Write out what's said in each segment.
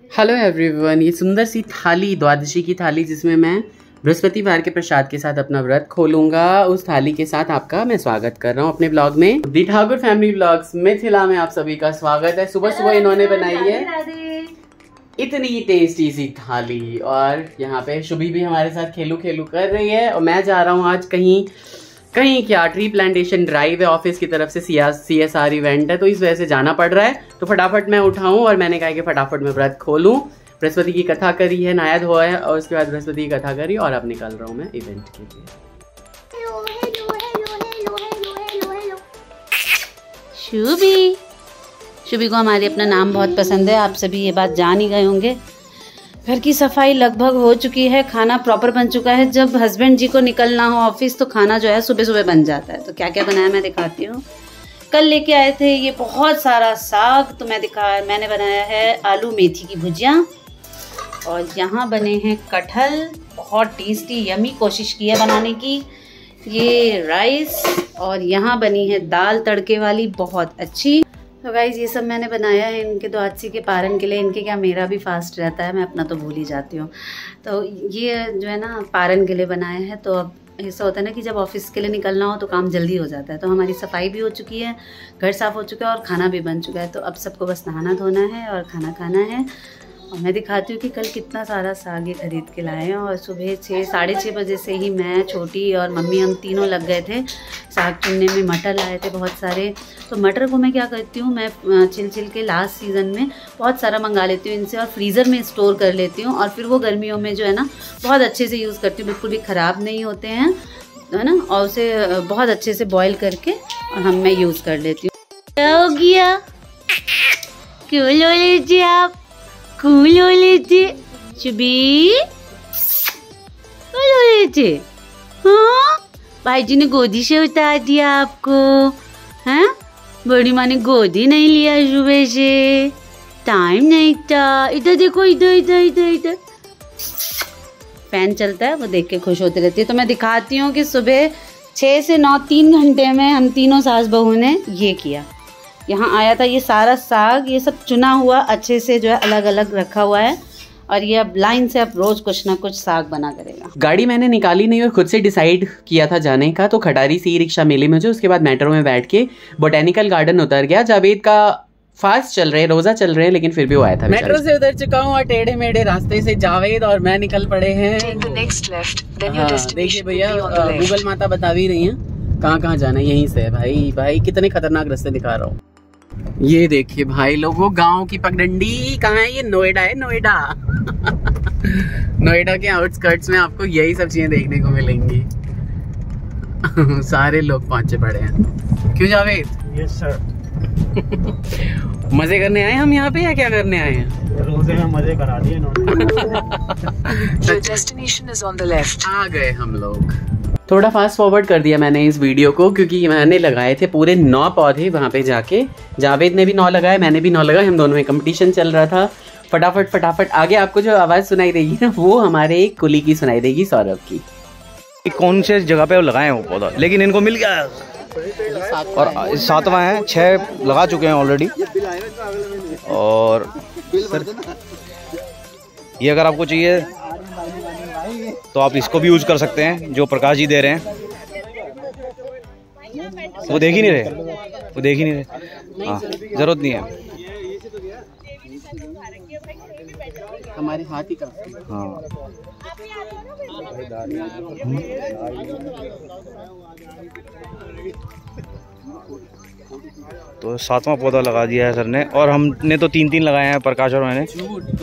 Hello everyone, ये सुंदर सी थाली, द्वादशी की थाली जिसमें मैं बृहस्पतिवार के प्रसाद के साथ अपना व्रत खोलूंगा, उस थाली के साथ आपका मैं स्वागत कर रहा हूँ अपने ब्लॉग में। The Thakur family blogs Mithila में आप सभी का स्वागत है। सुबह सुबह इन्होंने बनाई है इतनी टेस्टी सी थाली और यहाँ पे शुभी भी हमारे साथ खेलू कर रही है। और मैं जा रहा हूँ आज कहीं क्या ट्री प्लांटेशन ड्राइव है, ऑफिस की तरफ से CSR इवेंट है, तो इस वजह से जाना पड़ रहा है। तो फटाफट मैं उठाऊं और मैंने कहा कि फटाफट मैं व्रत खोलूं। बृहस्पति की कथा करी है, नायद हुआ है और उसके बाद बृहस्पति की कथा करी और अब निकल रहा हूं मैं इवेंट के लिए। शुभी को हमारे अपना नाम बहुत पसंद है, आप सभी ये बात जान ही गए होंगे। घर की सफाई लगभग हो चुकी है, खाना प्रॉपर बन चुका है। जब हस्बैंड जी को निकलना हो ऑफिस तो खाना जो है सुबह सुबह बन जाता है। तो क्या क्या बनाया मैं दिखाती हूँ। कल लेके आए थे ये बहुत सारा साग, तो मैंने बनाया है आलू मेथी की भुजिया। और यहाँ बने हैं कटहल, बहुत टेस्टी यमी, कोशिश की है बनाने की। ये राइस और यहाँ बनी है दाल तड़के वाली, बहुत अच्छी। तो गाइज ये सब मैंने बनाया है इनके द्वादशी के पारण के लिए। इनके क्या, मेरा भी फास्ट रहता है, मैं अपना तो भूल ही जाती हूँ। तो ये जो है ना पारण के लिए बनाया है। तो अब ऐसा होता है ना कि जब ऑफिस के लिए निकलना हो तो काम जल्दी हो जाता है। तो हमारी सफाई भी हो चुकी है, घर साफ़ हो चुका है और खाना भी बन चुका है। तो अब सबको बस नहाना धोना है और खाना खाना है। और मैं दिखाती हूँ कि कल कितना सारा साग ये खरीद के लाए हैं। और सुबह 6-6:30 बजे से ही मैं, छोटी और मम्मी, हम तीनों लग गए थे साग चुनने में। मटर लाए थे बहुत सारे। तो मटर को मैं क्या करती हूँ, मैं छिल के लास्ट सीज़न में बहुत सारा मंगा लेती हूँ इनसे और फ्रीज़र में स्टोर कर लेती हूँ। और फिर वो गर्मियों में जो है ना बहुत अच्छे से यूज़ करती हूँ, बिल्कुल भी ख़राब नहीं होते हैं, है ना। और उसे बहुत अच्छे से बॉयल करके और मैं यूज़ कर लेती हूँ। क्या हो गया, क्यों लो लीजिए आप, कूल हो लेते शुभी, हो लेते। हाँ, भाई जी ने गोदी से उतार दिया आपको, हैं? बड़ी माँ ने गोदी नहीं लिया सुबह से, टाइम नहीं था। इधर देखो, इधर फैन चलता है, वो देख के खुश होती रहती है। तो मैं दिखाती हूँ कि सुबह 6 से 9 3 घंटे में हम तीनों सास बहू ने ये किया। यहाँ आया था ये सारा साग, ये सब चुना हुआ अच्छे से जो है अलग अलग रखा हुआ है। और ये अब लाइन से अब रोज कुछ ना कुछ साग बना करेगा। गाड़ी मैंने निकाली नहीं और खुद से डिसाइड किया था जाने का। तो खटारी से रिक्शा मिली मुझे, उसके बाद मेट्रो में बैठ के बोटेनिकल गार्डन उतर गया। जावेद का फास्ट चल रहे हैं, रोजा चल रहे हैं, लेकिन फिर भी वो आया था। मेट्रो से उतर चुका हूँ और टेढ़े मेढ़े रास्ते से जावेद और मैं निकल पड़े हैं। देखिए भैया, गूगल माता बता भी रही है कहाँ जाना है। यहीं से भाई कितने खतरनाक रास्ते दिखा रहा हूँ। ये देखिए भाई लोगों, गांव की पगडंडी कहाँ है? ये नोएडा है, नोएडा। नोएडा के आउटस्कर्ट्स में आपको यही सब चीजें देखने को मिलेंगी। सारे लोग पहुंचे पड़े हैं। क्यों जावेद? Yes sir. मजे करने आए हम यहाँ पे या क्या करने आए हैं? रोजे में मजे करा दिए इन्होंने। Destination is on the left. आ गए हम लोग। थोड़ा फास्ट फॉरवर्ड कर दिया मैंने इस वीडियो को, क्योंकि मैंने लगाए थे पूरे 9 पौधे वहाँ पे जाके। जावेद ने भी 9 लगाए, मैंने भी 9 लगाए, हम दोनों में कंपटीशन चल रहा था। फटाफट आगे आपको जो आवाज़ सुनाई देगी ना, वो हमारे कुली की सुनाई देगी, सौरभ की। कौन से जगह पे लगाए हैं वो पौधा, लेकिन इनको मिल गया। और 7वां है, 6 लगा चुके हैं ऑलरेडी। और ये अगर आपको चाहिए तो आप इसको भी यूज कर सकते हैं, जो प्रकाश जी दे रहे हैं। वो देख ही नहीं रहे, हाँ, जरूरत नहीं है। हमारे हाथ ही का, हाँ। तो 7वां पौधा लगा दिया है सर ने, और हमने तो 3 लगाए हैं, प्रकाश और मैंने।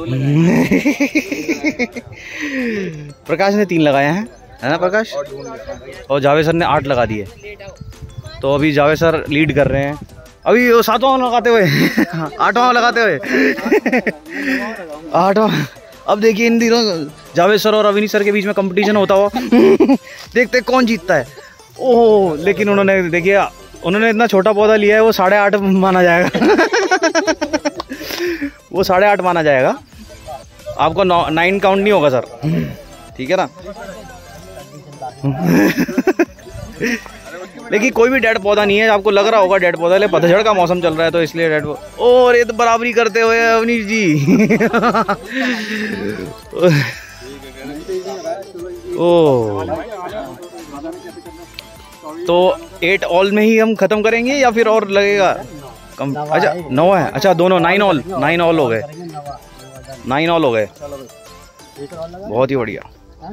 प्रकाश ने 3 लगाए हैं, है ना प्रकाश? और जावेद सर ने 8 लगा दिए। तो अभी जावेद सर लीड कर रहे हैं, अभी 7वां लगाते हुए 8वां लगाते हुए 8वां। अब देखिए इन दिनों जावेद सर और अविनी सर के बीच में कंपटीशन होता हुआ देखते कौन जीतता है। ओह, लेकिन उन्होंने देखिए, उन्होंने इतना छोटा पौधा लिया है, वो 8.5 माना जाएगा। वो 8.5 माना जाएगा, आपको 9 काउंट नहीं होगा सर, ठीक है ना। लेकिन कोई भी डेड पौधा नहीं है, आपको लग रहा होगा डेड पौधा, लेकिन पतझड़ का मौसम चल रहा है तो इसलिए डेड पौधा। और ये तो बराबरी करते हुए अवनीश जी। ओ तो 8 ऑल में ही हम खत्म करेंगे या फिर और लगेगा कम? अच्छा 9 है, अच्छा दोनों 9 ऑल हो गए, 9 ऑल हो गए, बहुत ही बढ़िया।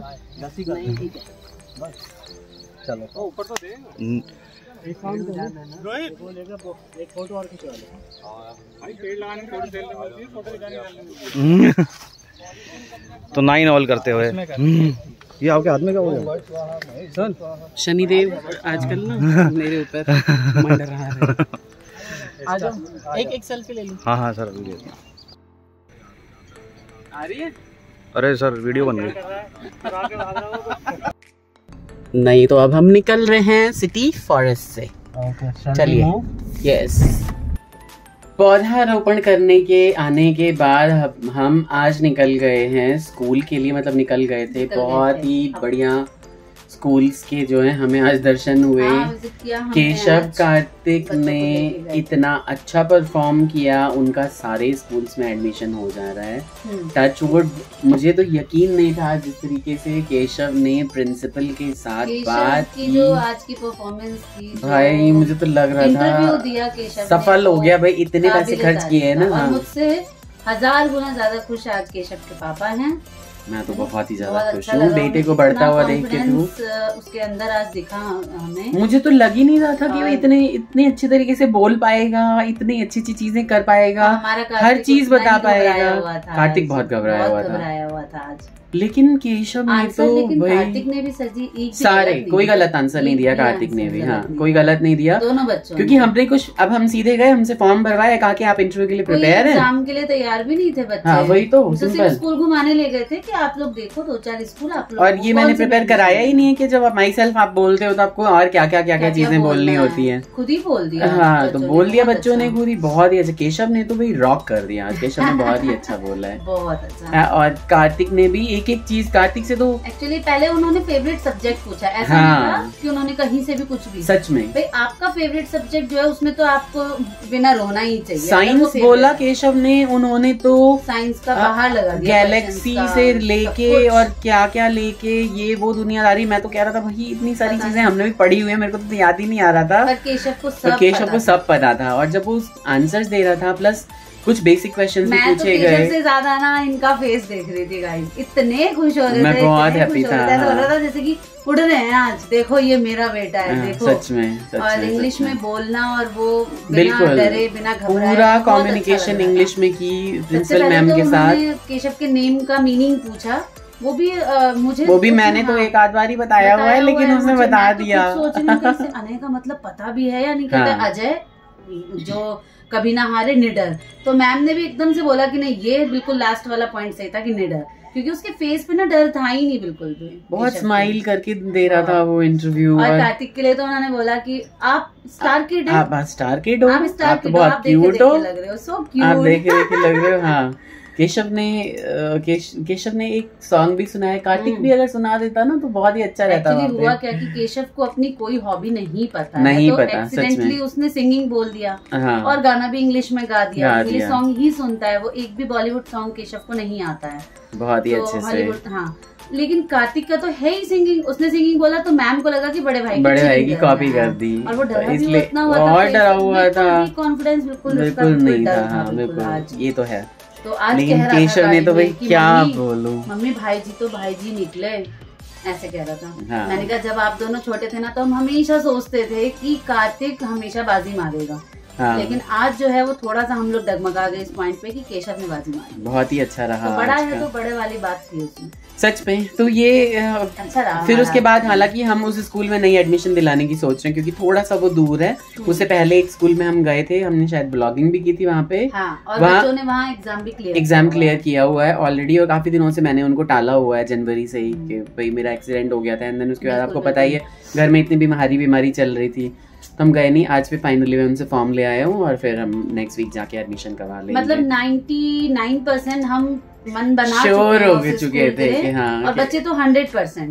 चलो ऊपर तो दे एक काम रोहित एक फोटो और खिंचवा ले भाई, पेड़ लगाने में फोटो सेल में भी फोटो दिखाने वाले। तो 9 ऑल करते हुए ये आपके हाथ में क्या हो गया? सुन शनिदेव आजकल ना मेरे ऊपर मंडरा रहा है। आ जाओ एक सेल्फी ले लो। हाँ सर वीडियो आ रही है। अरे सर वीडियो बन गई। नहीं तो अब हम निकल रहे हैं सिटी फॉरेस्ट से। चलिए यस। पौधारोपण करने के आने के बाद हम आज निकल गए हैं स्कूल के लिए, मतलब निकल गए थे। बहुत ही बढ़िया स्कूल्स के जो है हमें आज दर्शन हुए। केशव कार्तिक ने इतना अच्छा परफॉर्म किया, उनका सारे स्कूल्स में एडमिशन हो जा रहा है। टच वुड, मुझे तो यकीन नहीं था जिस तरीके से केशव ने प्रिंसिपल के साथ बात की, जो आज की परफॉर्मेंस थी भाई मुझे तो लग रहा था दिया केशव सफल हो गया भाई, इतने पैसे खर्च किए हैं ना। मुझसे 1000 गुना ज्यादा खुश आज केशव के पापा हैं। मैं तो बहुत ही ज्यादा खुश हूँ बेटे को बढ़ता हुआ देख के। तू उसके अंदर आज दिखा हमें। मुझे तो लग ही नहीं रहा था कि वो इतने अच्छे तरीके से बोल पाएगा, इतनी अच्छी अच्छी चीजें कर पाएगा, हर चीज बता पाएगा। कार्तिक बहुत घबराया हुआ था आज, लेकिन केशव ने तो भाई कार्तिक ने भी सजी सारे कोई गलत आंसर नहीं दिया। कार्तिक ने भी हाँ कोई गलत नहीं दिया दोनों बच्चों, क्योंकि हमने कुछ अब हम सीधे गए, हमसे फॉर्म भरवाया, कहा कि आप इंटरव्यू के लिए प्रिपेयर हैं। एग्जाम के लिए तैयार भी नहीं थे बच्चे। हाँ वही तो स्कूल घुमाने ले गए थे कि आप लोग देखो 2-4 स्कूल आप लोग। और ये मैंने प्रिपेयर कराया ही नहीं है कि जब आप माई सेल्फ आप बोलते हो तो आपको और क्या चीजें बोलनी होती है। खुद ही बोल दिया। हाँ तो बोल दिया बच्चों ने खुद ही। बहुत ही अच्छा केशव ने तो भाई रॉक कर दिया आज। केशव ने बहुत ही अच्छा बोला है, बहुत अच्छा। और कार्तिक ने भी एक चीज, कार्तिक से तो एक्चुअली पहले उन्होंने फेवरेट सब्जेक्ट पूछा, ऐसा नहीं था कि उन्होंने कहीं से भी कुछ भी। सच में भाई आपका फेवरेट सब्जेक्ट जो है उसमें तो आपको बिना रोना ही चाहिए। साइंस बोला केशव ने, उन्होंने तो साइंस का बाहर लगा दिया, गैलेक्सी से लेके और क्या लेके ये वो दुनियादारी। मैं तो कह रहा था भाई इतनी सारी चीजें हमने भी पढ़ी हुई है, मेरे को तो याद ही नहीं आ रहा था। पर केशव को सब पता था। और जब वो आंसर्स दे रहा था प्लस कुछ बेसिक क्वेश्चंस भी पूछे गए। मैं तो से ज्यादा ना इनका फेस देख रही थी गाइस, इतने खुश हो रहे थे। मैं बहुत हैप्पी था। ऐसा हो रहा था जैसे कि उड़ रहे हैं आज, देखो ये मेरा बेटा है, देखो। सच में और इंग्लिश में बोलना और वो बिना डरे बिना घबराए पूरा कम्युनिकेशन इंग्लिश में की प्रिंसिपल मैम के साथ। केशव के नेम का मीनिंग पूछा, वो भी मैंने तो एक आध बार ही बताया हुआ है, लेकिन उसने बता दिया। सोचने कैसे आने का मतलब पता भी है या नहीं। कहता अजय जो कभी ना हारे, निडर। तो मैम ने भी एकदम से बोला कि नहीं, ये बिल्कुल लास्ट वाला पॉइंट सही था कि निडर, क्योंकि उसके फेस पे ना डर था ही नहीं बिल्कुल भी। बहुत स्माइल करके दे रहा था वो इंटरव्यू। और कार्तिक के लिए तो उन्होंने बोला कि आप स्टार किड हैं, आप स्टार किड हो, आप तो बहुत क्यूट हो, लग रहे हो, सो क्यूट, आप देखे लग रहे हो। हाँ केशव ने एक सॉन्ग भी सुनाया। कार्तिक भी अगर सुना देता ना तो बहुत ही अच्छा रहता। हुआ क्या कि केशव को अपनी कोई हॉबी नहीं पता नहीं है, तो पता, एक्सीडेंटली उसने सिंगिंग बोल दिया। हाँ। और गाना भी इंग्लिश में गा दिया। इंग्लिश सॉन्ग ही सुनता है वो, एक भी बॉलीवुड सॉन्ग केशव को नहीं आता है बहुत ही अच्छे से। हाँ लेकिन कार्तिक का तो है ही सिंगिंग। उसने सिंगिंग बोला तो मैम को लगा कि बड़े भाई की कॉपी कर दी, और वो डरा भी इतना हुआ था, कॉन्फिडेंस बिल्कुल नहीं था। बिल्कुल ये तो है। तो आज केशव ने तो भाई क्या बोलूं, मम्मी भाई जी निकले, ऐसे कह रहा था। हाँ। मैंने कहा जब आप दोनों छोटे थे ना तो हम हमेशा सोचते थे कि कार्तिक हमेशा बाजी मारेगा। हाँ। लेकिन आज जो है वो थोड़ा सा हम लोग डगमगा गए इस पॉइंट पे कि केशव ने बाजी मारी। बहुत ही अच्छा रहा। तो बड़ा है तो बड़े वाली बात थी उसमें, सच में। तो ये अच्छा रहा। फिर उसके बाद हालांकि हम उस स्कूल में नई एडमिशन दिलाने की सोच रहे हैं, क्योंकि थोड़ा सा वो दूर है। उससे पहले एक स्कूल में हम गए थे, हमने शायद ब्लॉगिंग भी की थी वहाँ पे। हाँ, और बच्चों ने वहाँ एग्जाम क्लियर किया हुआ है ऑलरेडी। और काफी दिनों से मैंने उनको टाला हुआ है, जनवरी से ही, कि भाई मेरा एक्सीडेंट हो गया था। एंड देन उसके बाद आपको पता ही है घर में इतनी बीमारी चल रही थी, तो हम गए नहीं। आज भी फाइनली मैं उनसे फॉर्म ले आया हूँ और फिर हम नेक्स्ट वीक जाके एडमिशन करवा लेंगे। मतलब 99% हम मन बना श्योर हो चुके थे कि हाँ, और बच्चे तो 100%।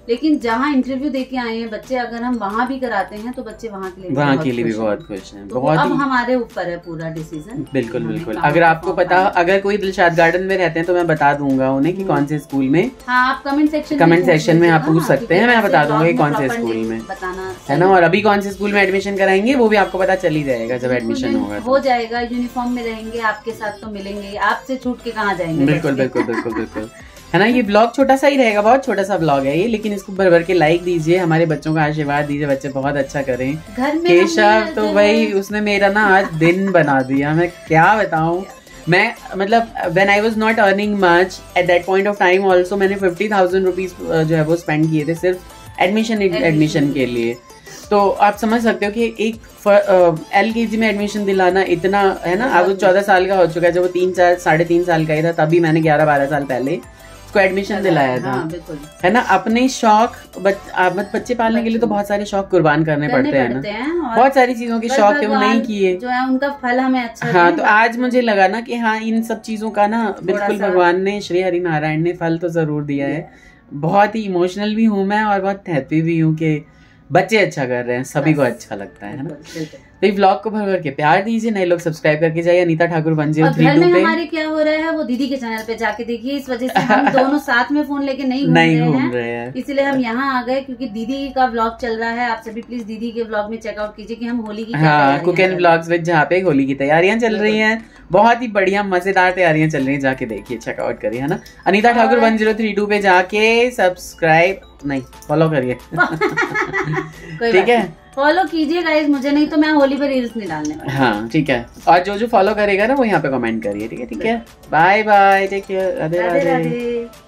लेकिन जहाँ इंटरव्यू देके आए हैं बच्चे, अगर हम वहाँ भी कराते हैं तो बच्चे वहाँ के लिए भी बहुत खुश हैं। तो बहुत अब हमारे ऊपर है पूरा डिसीजन। बिल्कुल बिल्कुल। अगर आपको पता, अगर कोई दिलशाद गार्डन में रहते हैं तो मैं बता दूंगा उन्हें कि कौन से स्कूल में। हाँ, आप कमेंट सेक्शन में आप पूछ सकते हैं, मैं बता दूंगा कौन से स्कूल में, है ना। और अभी कौन से स्कूल में एडमिशन कराएंगे वो भी आपको पता चल ही जाएगा जब एडमिशन होगा। हो जाएगा, यूनिफॉर्म में रहेंगे, आपके साथ तो मिलेंगे, आपसे छूट के कहाँ जाएंगे। बिल्कुल बिल्कुल बिल्कुल बिल्कुल, है ना। ये ब्लॉग छोटा सा ही रहेगा, बहुत छोटा सा ब्लॉग है ये, लेकिन इसको भर भर के लाइक दीजिए, हमारे बच्चों का आशीर्वाद दीजिए, बच्चे बहुत अच्छा करें। केशव तो भाई उसने मेरा ना आज दिन बना दिया, मैं क्या बताऊं। मैं मतलब when I was not earning much at that point of time also, मैंने 50,000 रुपीज जो है वो स्पेंड किए थे सिर्फ एडमिशन के लिए। तो आप समझ सकते हो कि एक LKG में एडमिशन दिलाना इतना, है ना। अब वो 14 साल का हो चुका है, जब वो 3-3 साल का ही था तभी मैंने 11-12 साल पहले उसको एडमिशन दिलाया था। हाँ, है ना। अपने शौक बच्चे पालने के लिए तो बहुत सारे शौक कुर्बान करने पड़ते हैं ना, बहुत सारी चीजों के शौक थे वो नहीं किए, जो है उनका फल हमें अच्छा। हाँ, तो आज मुझे लगा ना कि हाँ, इन सब चीजों का ना बिल्कुल भगवान ने, श्री हरि नारायण ने फल तो जरूर दिया है। बहुत ही इमोशनल भी हूँ मैं और बहुत हैप्पी भी हूँ कि बच्चे अच्छा कर रहे हैं, सभी को अच्छा लगता है ना। तो इस व्लॉग को भर भर के प्यार दीजिए, नए लोग सब्सक्राइब करके जाइए अनीता ठाकुर 1032 पे। हमारे क्या हो रहा है वो दीदी के चैनल पे जाके देखिए, इस वजह से हम दोनों साथ में फोन लेके नहीं घूम रहे हैं, इसलिए हम यहाँ आ गए क्योंकि दीदी का व्लॉग चल रहा है। आप सभी प्लीज दीदी के व्लॉग में चेकआउट कीजिए कि हम होली की कुक एंड व्लॉग्स विद, जहाँ पे होली की तैयारियां चल रही हैं, बहुत ही बढ़िया मजेदार तैयारियां चल रही हैं, जाके देखिए, चेकआउट करिए, है ना। अनीता ठाकुर 1032 पे जाके सब्सक्राइब नहीं, फॉलो करिए ठीक है, फॉलो कीजिए गाइस मुझे, नहीं तो मैं होली पर रील्स नहीं डालने वाली। हाँ ठीक है, और जो फॉलो करेगा ना वो यहाँ पे कमेंट करिए, ठीक है। Bye bye, take care, Radhe Radhe.